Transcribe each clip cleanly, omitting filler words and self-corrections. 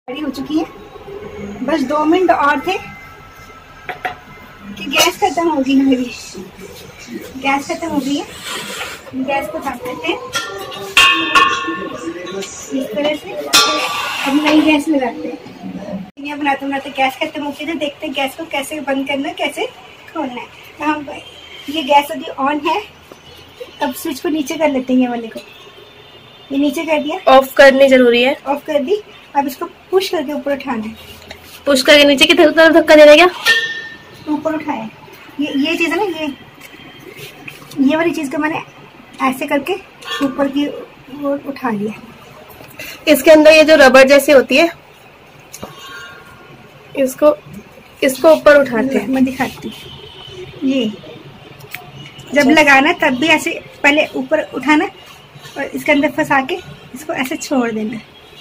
Ready हो चुकी है, बस 2 मिनट और थे कि गैस खत्म होगी ना मेरी। गैस खत्म हो गई है, गैस को ढक देते हैं इस तरह से। अब नई गैस लगाते हैं। बनाते बनाते गैस खत्म हो गई है। देखते हैं गैस को कैसे बंद करना है, कैसे खोलना है। हाँ भाई, ये गैस अभी ऑन है। अब स्विच को नीचे कर लेते हैं, ये वाले को। ये नीचे कर दिया, ऑफ करनी जरूरी है। ऑफ कर दी। अब इसको पुश करके ऊपर उठाना है। पुश करके नीचे की तरफ धक्का देना क्या? ऊपर उठाया। ये चीज है ना, ये वाली चीज को मैंने ऐसे करके ऊपर की ओर उठा लिया। इसके अंदर ये जो रबर जैसी होती है, इसको ऊपर उठाते हैं। मैं दिखाती हूँ। ये जब लगाना तब भी ऐसे पहले ऊपर उठाना और इसके अंदर फंसा के इसको ऐसे छोड़ देना।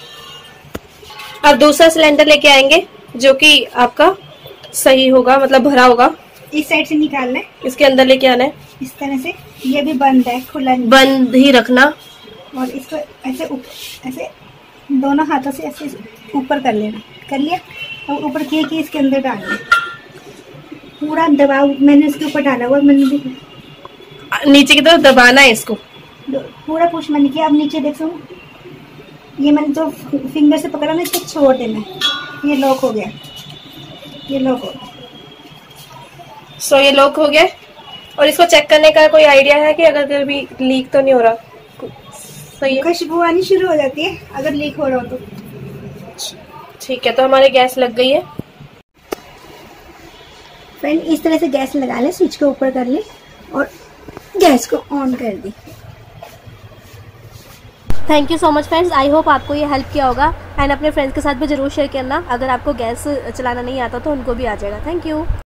अब दूसरा सिलेंडर लेके आएंगे जो कि आपका सही होगा, मतलब भरा होगा। इस साइड से निकालना है, इसके अंदर लेके आना है इस तरह से। ये भी बंद है, खुला नहीं, बंद ही रखना। और इसको ऐसे दोनों हाथों से ऐसे ऊपर कर लेना। कर लिया। और ऊपर किए कि इसके अंदर डालना, पूरा दबाव मैंने इसके ऊपर डाला हुआ। मैंने नीचे की तरफ दबाना है इसको, पूरा पुश मैंने किया। अब नीचे देखो, ये मैंने जो फिंगर से पकड़ा ना, इसको छोड़ देना है। ये लॉक हो गया, ये लॉक हो गया। सो ये लॉक हो गया। और इसको चेक करने का कोई आइडिया है कि अगर कभी लीक तो नहीं हो रहा? सही है, खुशबू आनी शुरू हो जाती है अगर लीक हो रहा हो तो। ठीक है, तो हमारी गैस लग गई है। फ्रेंड, इस तरह से गैस लगा ले, स्विच को ऊपर कर ले और गैस को ऑन कर दी। Thank you so much friends, I hope आपको ये हेल्प किया होगा। एंड अपने फ्रेंड्स के साथ भी जरूर शेयर करना। अगर आपको गैस चलाना नहीं आता तो उनको भी आ जाएगा। Thank you.